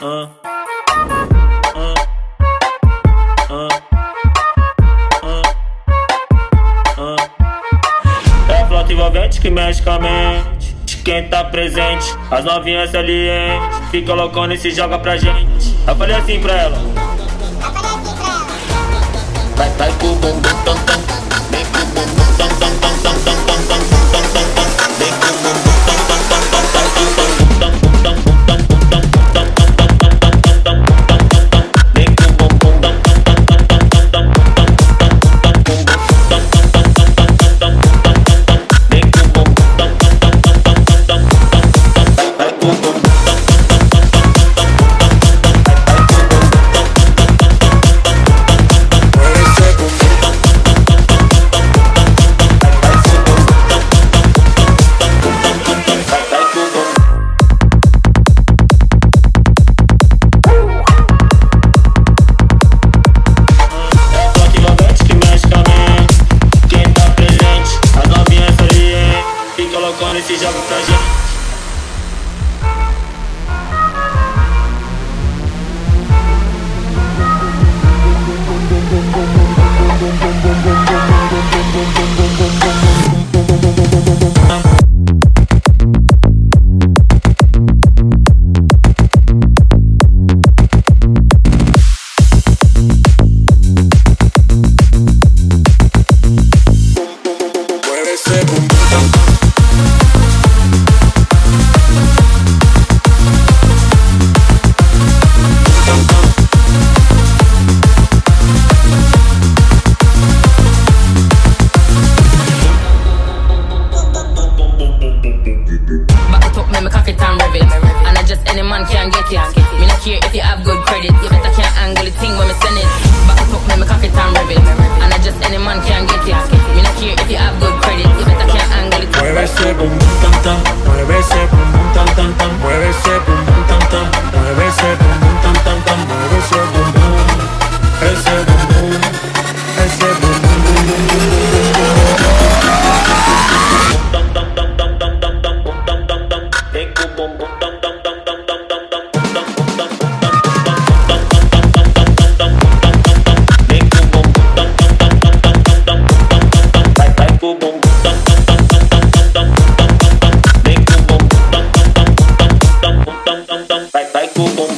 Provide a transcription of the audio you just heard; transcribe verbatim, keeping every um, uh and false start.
Ah, ah, ah, ah, ah. É a flauta envolvente que mexe com a mente de quem tá presente. As novinhas salientes fica loucona e se joga pra gente. Eu falei assim pra ela. Vai, vai com o bumbum tam tam. Vem com o bumbum tam tam tam tam tam tam tam tam tam tam. Vem com o bumbum tam tam tam tam tam tam tam tam tam tam tam tam tam tam tam tam tam tam. Vem com o bumbum tam tam tam tam tam tam tam tam tam tam. Vem com o bumbum tam tam tam tam tam tam tam. Vai com o bumbum tam tam tam tam tam tam tam. E se joga pra gente. Mueve esse bumbum. Any man can get it. Me not care if you have good credit. You better can't angle the thing when me send it. Back it up, me me cock it and rev it. And I just any man can get it. Me not care if you have good credit. You better can't angle it. Mueve ese bum bum tam tam. Mueve ese bum bum tam tam tam. Mueve ese bum bum tam tam. Mueve ese bum bum tam tam tam. Mueve ese bum bum. Ese bum bum. Ese bum bum bum bum bum bum. Tam tam tam tam tam tam tam tam tam tam. Vem com bum bum tam tam tam tam tam tam tam. Vai, vai com o bumbum.